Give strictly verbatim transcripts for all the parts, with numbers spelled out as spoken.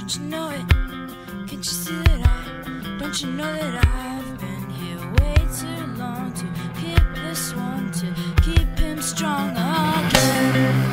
Don't you know it? Can't you see that I? Don't you know that I've been here way too long to keep this one, to keep him strong again?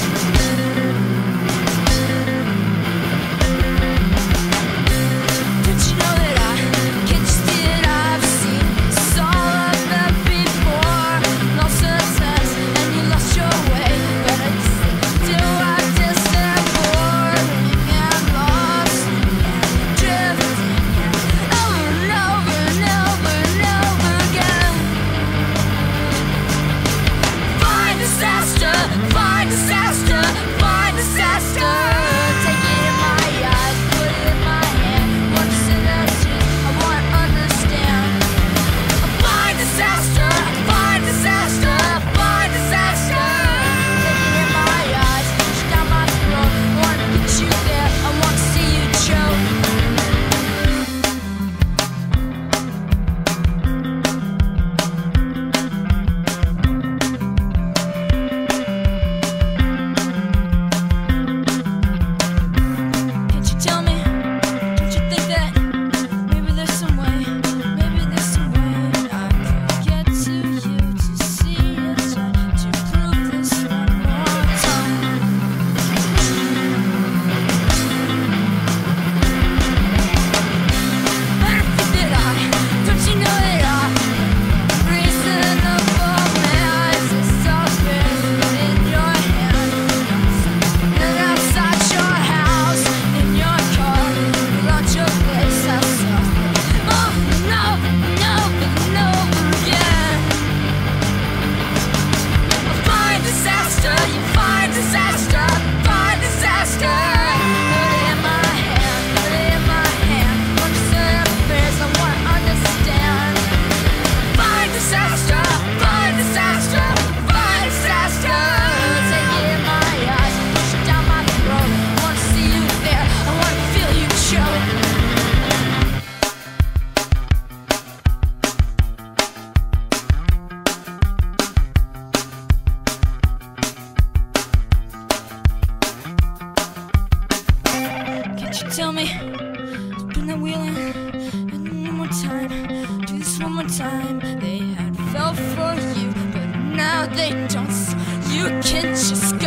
Tell me, spin that wheel in, and one more time, do this one more time. They had fell for you, but now they don't. So you can just